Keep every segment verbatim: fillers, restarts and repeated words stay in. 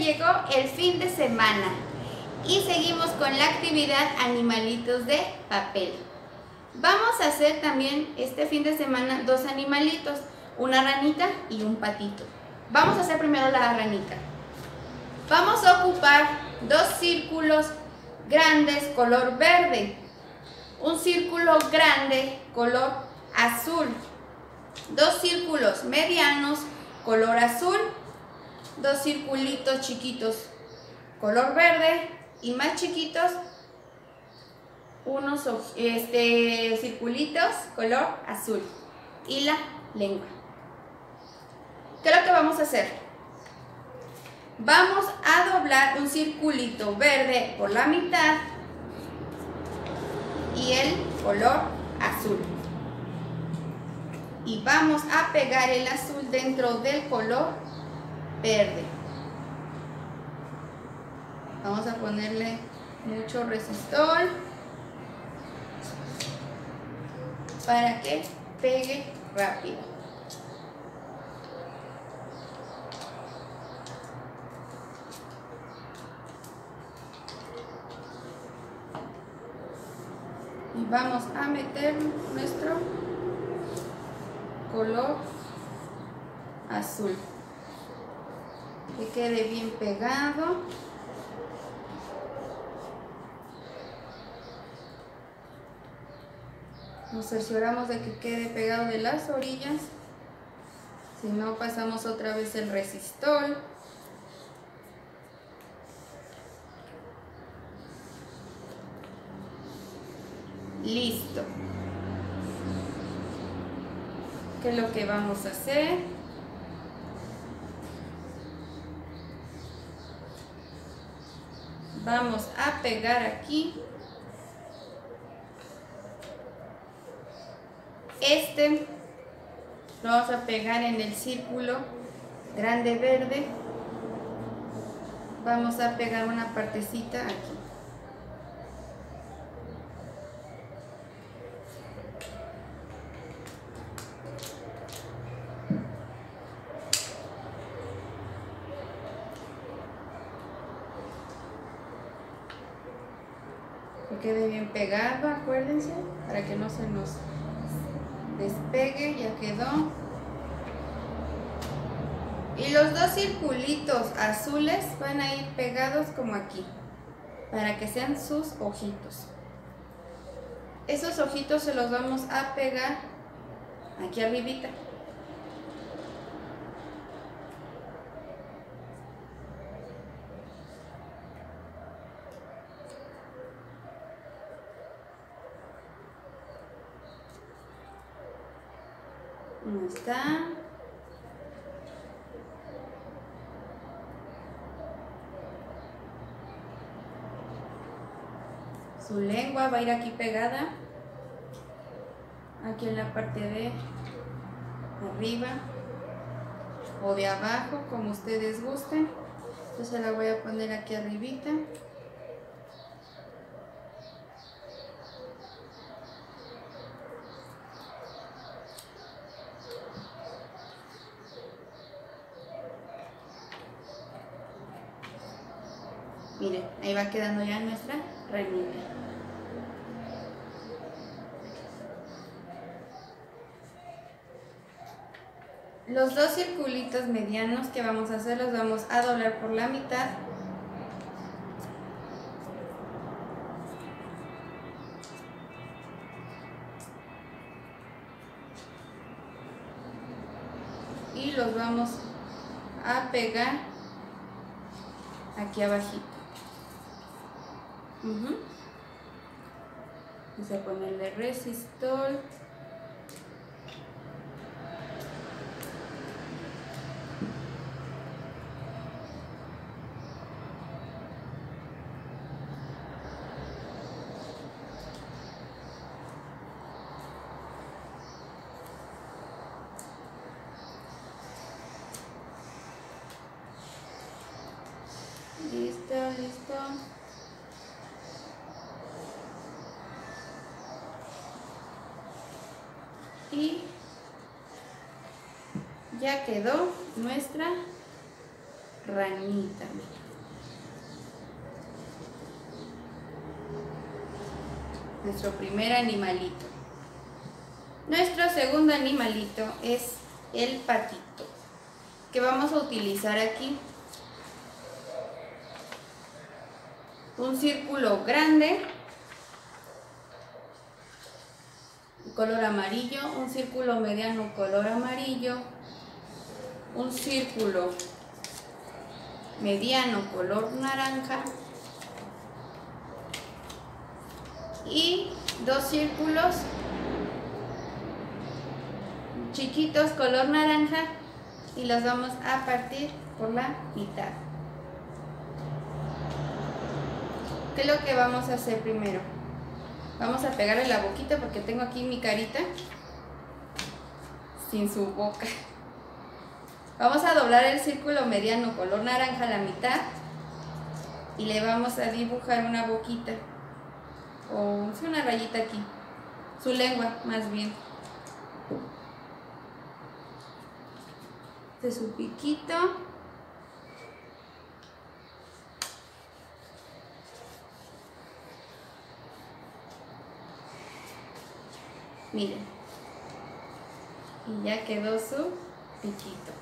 llegó el fin de semana y seguimos con la actividad animalitos de papel. Vamos a hacer también este fin de semana dos animalitos, una ranita y un patito. Vamos a hacer primero la ranita. Vamos a ocupar dos círculos grandes color verde, un círculo grande color azul, dos círculos medianos color azul, dos circulitos chiquitos color verde y más chiquitos unos este, circulitos color azul y la lengua. ¿Qué es lo que vamos a hacer? Vamos a doblar un circulito verde por la mitad y el color azul. Y vamos a pegar el azul dentro del color verde. Vamos a ponerle mucho resistol para que pegue rápido. Y vamos a meter nuestro color azul, que quede bien pegado. Nos cercioramos de que quede pegado de las orillas, si no pasamos otra vez el resistol. Listo. ¿Qué es lo que vamos a hacer? Vamos a pegar aquí este, lo vamos a pegar en el círculo grande verde. Vamos a pegar una partecita aquí. Que quede bien pegado, acuérdense, para que no se nos despegue. Ya quedó. Y los dos circulitos azules van a ir pegados como aquí, para que sean sus ojitos. Esos ojitos se los vamos a pegar aquí arribita. Ahí está. Su lengua va a ir aquí pegada, aquí en la parte de arriba o de abajo, como ustedes gusten. Entonces la voy a poner aquí arribita. Miren, ahí va quedando ya nuestra ranita. Los dos circulitos medianos que vamos a hacer los vamos a doblar por la mitad. Y los vamos a pegar aquí abajito. Uh-huh. Vamos a ponerle resistol. Listo, listo. Y ya quedó nuestra ranita. Nuestro primer animalito. Nuestro segundo animalito es el patito, que vamos a utilizar aquí. Un círculo grande, color amarillo, un círculo mediano color amarillo, un círculo mediano color naranja y dos círculos chiquitos color naranja y los vamos a partir por la mitad. ¿Qué es lo que vamos a hacer primero? Vamos a pegarle la boquita porque tengo aquí mi carita sin su boca. Vamos a doblar el círculo mediano color naranja a la mitad y le vamos a dibujar una boquita o una rayita aquí, su lengua más bien. De su piquito. Miren. Y ya quedó su piquito.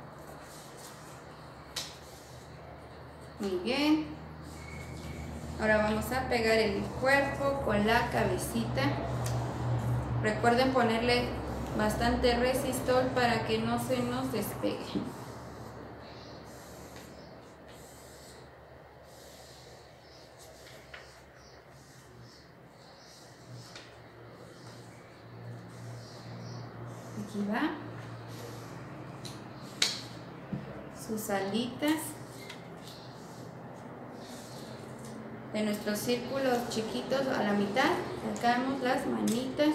Muy bien. Ahora vamos a pegar el cuerpo con la cabecita. Recuerden ponerle bastante resistor para que no se nos despegue. Aquí va. Sus alitas. De nuestros círculos chiquitos a la mitad sacamos las manitas.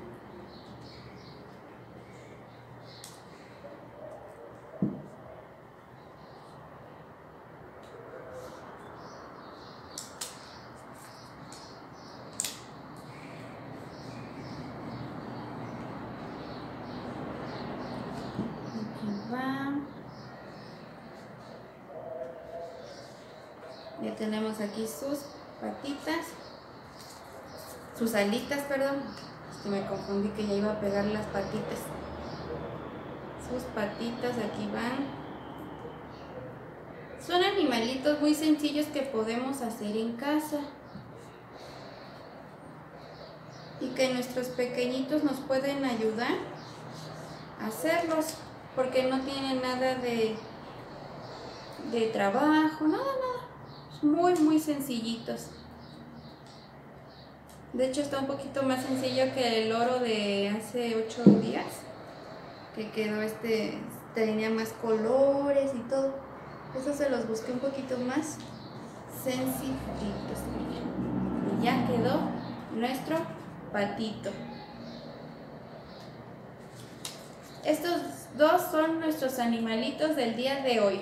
Ya tenemos aquí sus patitas, sus alitas, perdón, es que me confundí que ya iba a pegar las patitas. Sus patitas aquí van. Son animalitos muy sencillos que podemos hacer en casa y que nuestros pequeñitos nos pueden ayudar a hacerlos porque no tienen nada de, de trabajo, nada, nada. Muy muy sencillitos. De hecho está un poquito más sencillo que el loro de hace ocho días, que quedó este, tenía más colores y todo. Eso se los busqué un poquito más sencillitos. Y ya quedó nuestro patito. Estos dos son nuestros animalitos del día de hoy.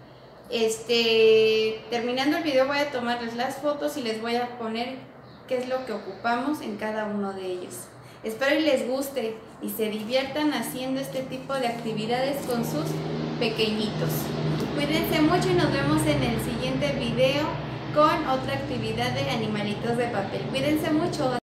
Este, terminando el video voy a tomarles las fotos y les voy a poner qué es lo que ocupamos en cada uno de ellos. Espero y les guste y se diviertan haciendo este tipo de actividades con sus pequeñitos. Cuídense mucho y nos vemos en el siguiente video con otra actividad de animalitos de papel. Cuídense mucho.